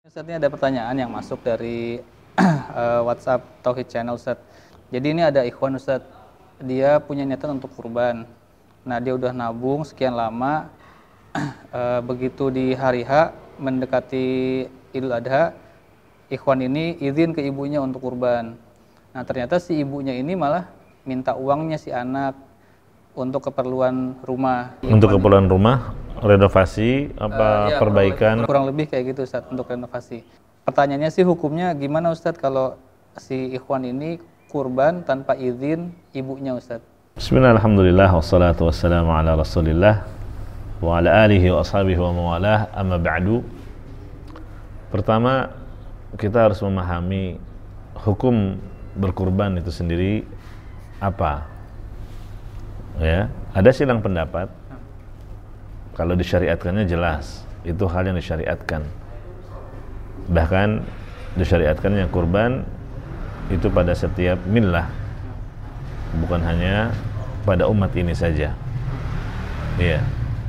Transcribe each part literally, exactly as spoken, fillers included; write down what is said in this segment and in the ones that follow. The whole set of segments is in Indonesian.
Ustaz, ini ada pertanyaan yang masuk dari uh, WhatsApp Tauhid Channel, Ustaz. Jadi ini ada ikhwan, Ustaz. Dia punya niatan untuk kurban. Nah, dia udah nabung sekian lama. uh, begitu di hari H mendekati Idul Adha, ikhwan ini izin ke ibunya untuk kurban. Nah, ternyata si ibunya ini malah minta uangnya si anak untuk keperluan rumah. Untuk keperluan rumah, renovasi, apa uh, ya, perbaikan? Kurang, kurang lebih kayak gitu, Ustaz, untuk renovasi. Pertanyaannya sih hukumnya gimana, Ustaz, kalau si ikhwan ini kurban tanpa izin ibunya, Ustaz? Bismillah, alhamdulillah, wassalatu wassalamu ala rasulillah wa ala alihi wa ashabihi wa mawalah, amma ba'du. Pertama, kita harus memahami hukum berkurban itu sendiri apa. Ya, ada silang pendapat. Kalau disyariatkannya jelas, itu hal yang disyariatkan. Bahkan disyariatkannya kurban itu pada setiap millah, bukan hanya pada umat ini saja. Iya.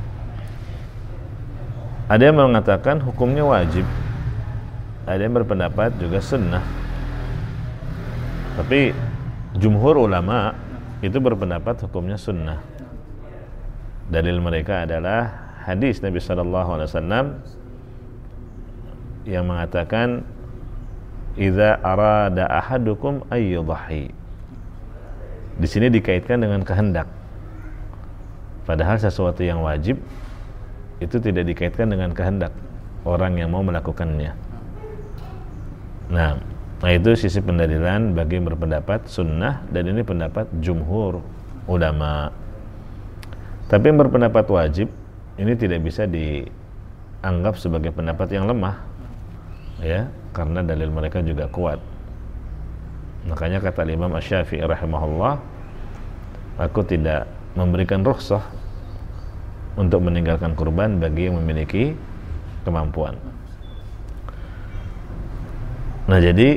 Ada yang mengatakan hukumnya wajib, ada yang berpendapat juga sunnah. Tapi jumhur ulama itu berpendapat hukumnya sunnah. Dalil mereka adalah hadis Nabi sallallahu alaihi wasallam yang mengatakan idza arada ahadukum ayyudhi. Di sini dikaitkan dengan kehendak. Padahal sesuatu yang wajib itu tidak dikaitkan dengan kehendak orang yang mau melakukannya. Nah, nah itu sisi pendalilan bagi yang berpendapat sunnah, dan ini pendapat jumhur ulama. Tapi yang berpendapat wajib ini tidak bisa dianggap sebagai pendapat yang lemah, ya, karena dalil mereka juga kuat. Makanya kata Imam Asy-Syafi'i rahimahullah, aku tidak memberikan rukhsah untuk meninggalkan kurban bagi yang memiliki kemampuan. Nah, jadi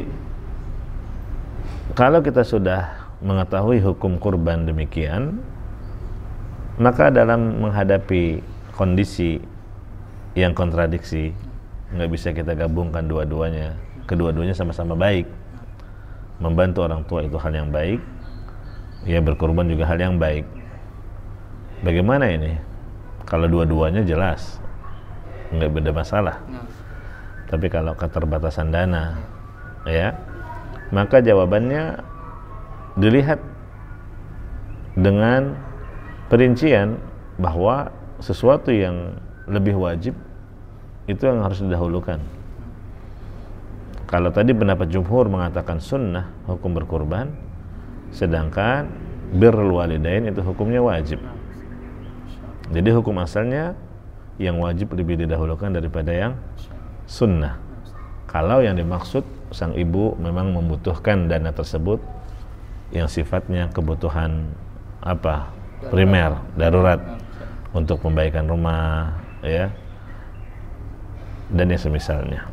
kalau kita sudah mengetahui hukum kurban demikian, maka dalam menghadapi kondisi yang kontradiksi, nggak bisa kita gabungkan dua-duanya. Kedua-duanya sama-sama baik. Membantu orang tua itu hal yang baik, ya berkurban juga hal yang baik. Bagaimana ini? Kalau dua-duanya jelas, nggak beda masalah. Tapi kalau keterbatasan dana, ya, maka jawabannya dilihat dengan perincian bahwa sesuatu yang lebih wajib itu yang harus didahulukan. Kalau tadi pendapat jumhur mengatakan sunnah hukum berkurban, sedangkan birrul walidain itu hukumnya wajib. Jadi hukum asalnya yang wajib lebih didahulukan daripada yang sunnah. Kalau yang dimaksud sang ibu memang membutuhkan dana tersebut yang sifatnya kebutuhan apa? Primer, darurat, untuk membaikan rumah, ya, dan yang semisalnya.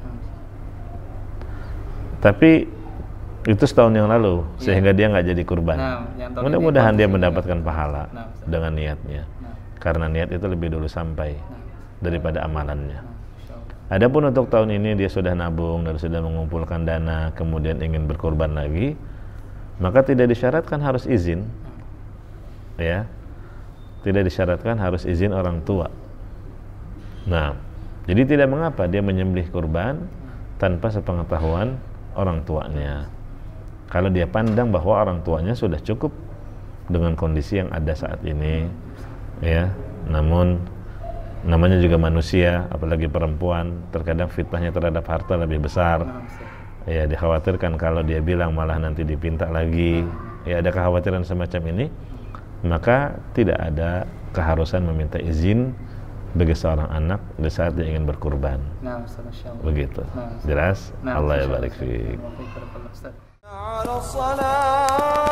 Tapi itu setahun yang lalu, ya, sehingga dia nggak jadi kurban. Nah, mudah-mudahan dia mendapatkan pahala nah, dengan niatnya, nah, karena niat itu lebih dulu sampai nah, daripada amalannya. Nah, adapun untuk tahun ini dia sudah nabung dan sudah mengumpulkan dana, kemudian ingin berkurban lagi, maka tidak disyaratkan harus izin, ya. Tidak disyaratkan harus izin orang tua. Nah, jadi tidak mengapa dia menyembelih kurban tanpa sepengetahuan orang tuanya. Kalau dia pandang bahwa orang tuanya sudah cukup dengan kondisi yang ada saat ini, ya. Namun namanya juga manusia, apalagi perempuan, terkadang fitnahnya terhadap harta lebih besar. Ya, dikhawatirkan kalau dia bilang malah nanti dipinta lagi. Ya, ada kekhawatiran semacam ini. Maka tidak ada keharusan meminta izin bagi seorang anak di saat dia ingin berkurban. Nah, begitu. Nah, jelas? Nah, Allah ya barik fiik.